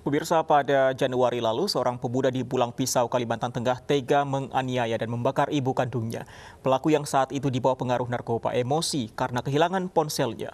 Pemirsa, pada Januari lalu, seorang pemuda di Pulang Pisau, Kalimantan Tengah tega menganiaya dan membakar ibu kandungnya. Pelaku yang saat itu dibawa pengaruh narkoba emosi karena kehilangan ponselnya.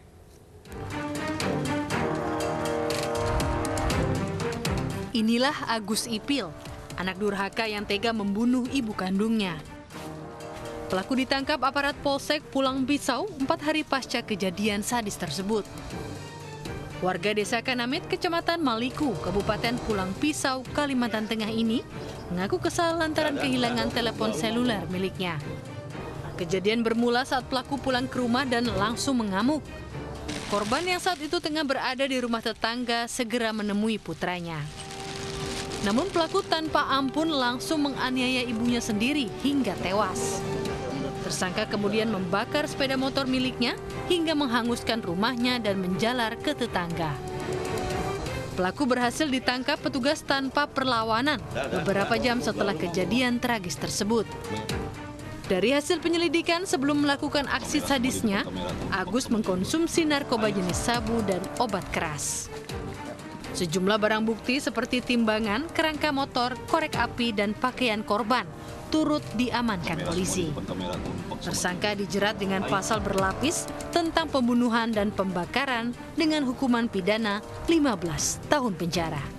Inilah Agus Ipil, anak durhaka yang tega membunuh ibu kandungnya. Pelaku ditangkap aparat Polsek Pulang Pisau 4 hari pasca kejadian sadis tersebut. Warga desa Kanamit, Kecamatan Maliku, Kabupaten Pulang Pisau, Kalimantan Tengah ini mengaku kesal lantaran kehilangan telepon seluler miliknya. Kejadian bermula saat pelaku pulang ke rumah dan langsung mengamuk. Korban yang saat itu tengah berada di rumah tetangga segera menemui putranya. Namun pelaku tanpa ampun langsung menganiaya ibunya sendiri hingga tewas. Tersangka kemudian membakar sepeda motor miliknya hingga menghanguskan rumahnya dan menjalar ke tetangga. Pelaku berhasil ditangkap petugas tanpa perlawanan beberapa jam setelah kejadian tragis tersebut. Dari hasil penyelidikan sebelum melakukan aksi sadisnya, Agus mengkonsumsi narkoba jenis sabu dan obat keras. Sejumlah barang bukti seperti timbangan, kerangka motor, korek api, dan pakaian korban turut diamankan polisi. Tersangka dijerat dengan pasal berlapis tentang pembunuhan dan pembakaran dengan hukuman pidana 15 tahun penjara.